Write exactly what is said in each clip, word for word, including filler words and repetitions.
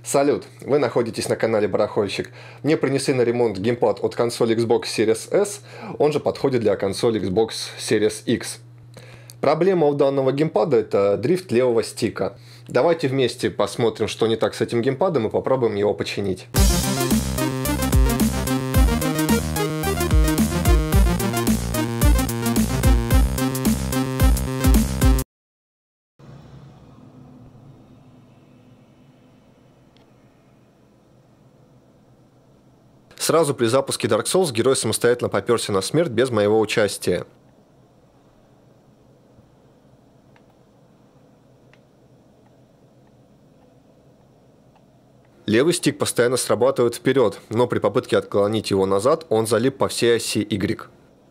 Салют! Вы находитесь на канале Барахольщик. Мне принесли на ремонт геймпад от консоли Xbox Series S, он же подходит для консоли Xbox Series X. Проблема у данного геймпада — это дрифт левого стика. Давайте вместе посмотрим, что не так с этим геймпадом, и попробуем его починить. Сразу при запуске Dark Souls герой самостоятельно попёрся на смерть без моего участия. Левый стик постоянно срабатывает вперед, но при попытке отклонить его назад он залип по всей оси Y.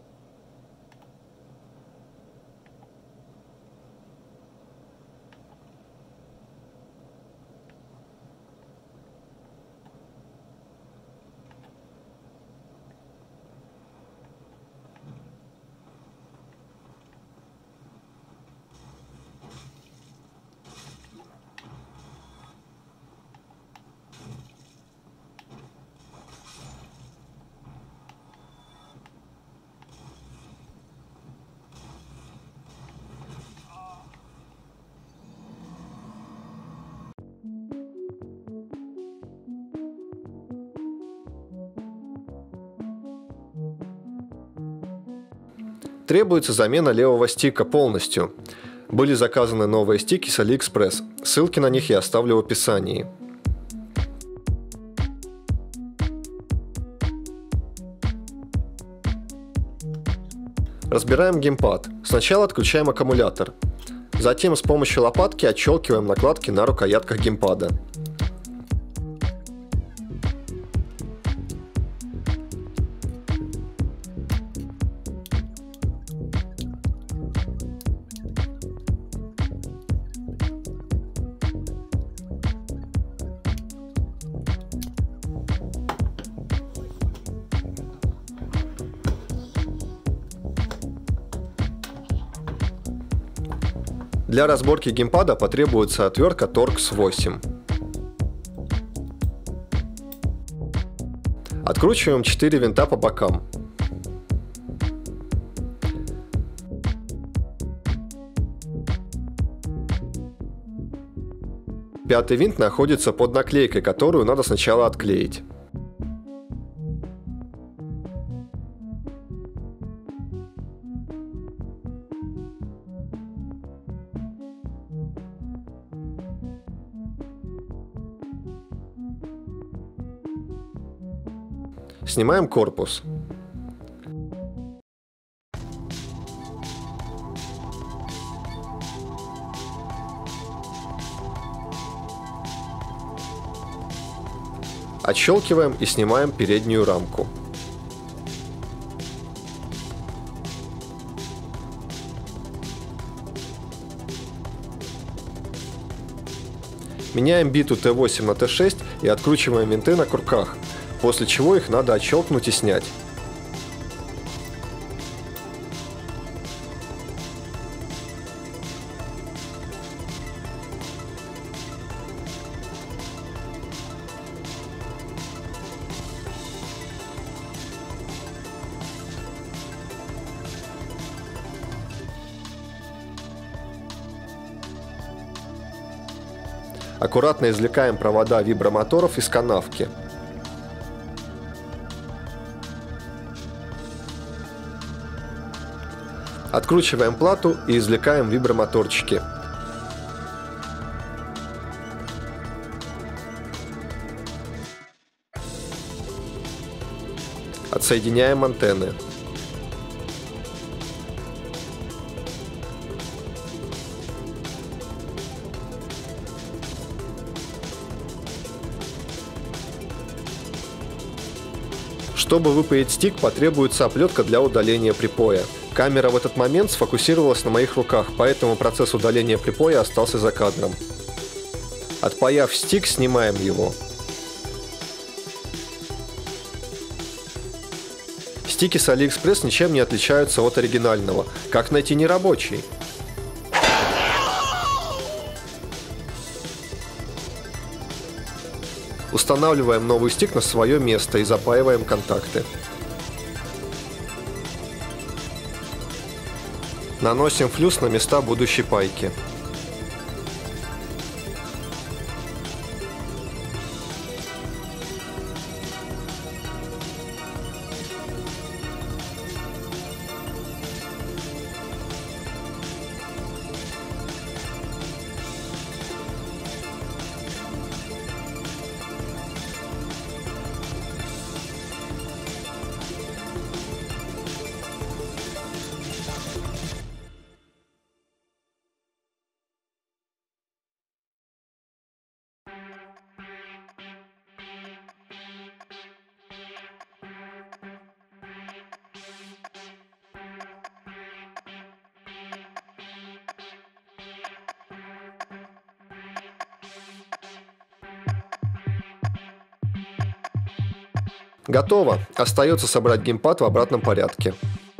Требуется замена левого стика полностью. Были заказаны новые стики с AliExpress. Ссылки на них я оставлю в описании. Разбираем геймпад. Сначала отключаем аккумулятор. Затем с помощью лопатки отщелкиваем накладки на рукоятках геймпада. Для разборки геймпада потребуется отвертка Торкс восемь. Откручиваем четыре винта по бокам. Пятый винт находится под наклейкой, которую надо сначала отклеить. Снимаем корпус. Отщелкиваем и снимаем переднюю рамку. Меняем биту Т восемь на Т шесть и откручиваем винты на крюках, после чего их надо отщелкнуть и снять. Аккуратно извлекаем провода вибромоторов из канавки. Откручиваем плату и извлекаем вибромоторчики. Отсоединяем антенны. Чтобы выпаять стик, потребуется оплетка для удаления припоя. Камера в этот момент сфокусировалась на моих руках, поэтому процесс удаления припоя остался за кадром. Отпаяв стик, снимаем его. Стики с AliExpress ничем не отличаются от оригинального. Как найти нерабочий? Устанавливаем новый стик на свое место и запаиваем контакты. Наносим флюс на места будущей пайки. Готово. Остается собрать геймпад в обратном порядке.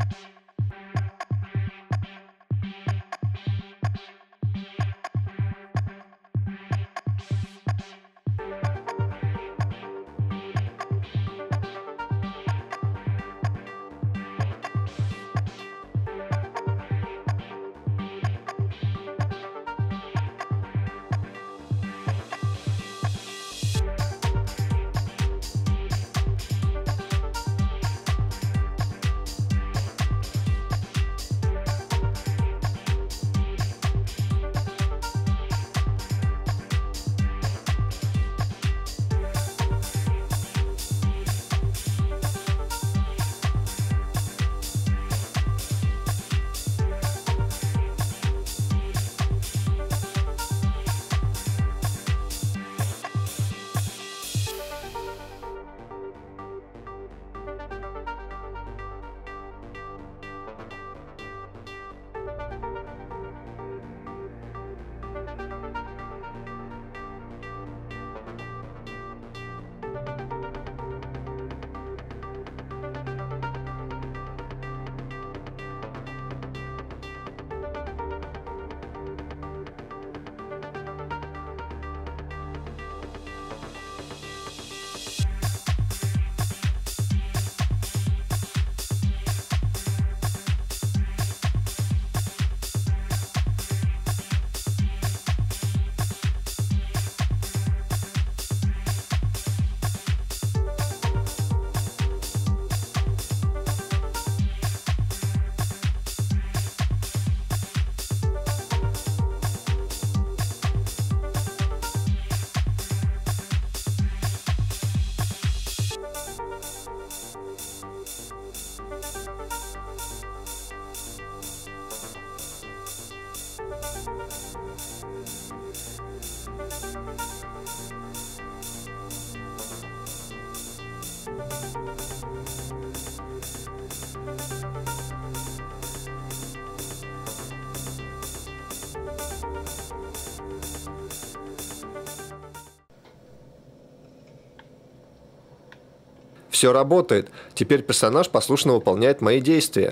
Все работает. Теперь персонаж послушно выполняет мои действия.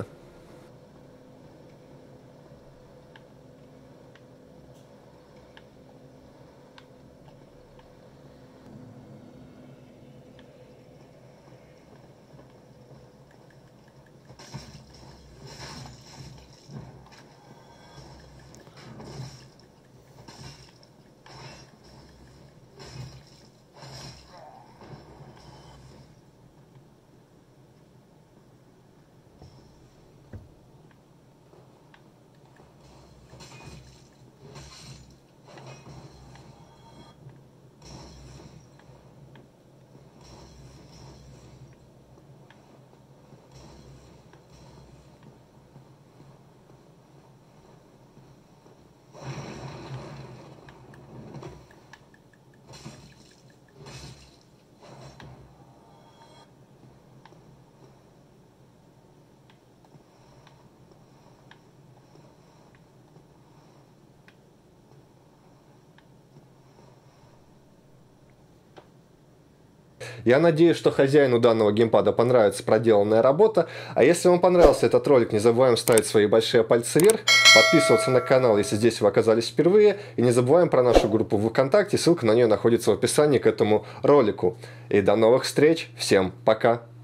Я надеюсь, что хозяину данного геймпада понравится проделанная работа. А если вам понравился этот ролик, не забываем ставить свои большие пальцы вверх. подписываться на канал, если здесь вы оказались впервые. И не забываем про нашу группу в ВКонтакте, ссылка на нее находится в описании к этому ролику. И до новых встреч, всем пока!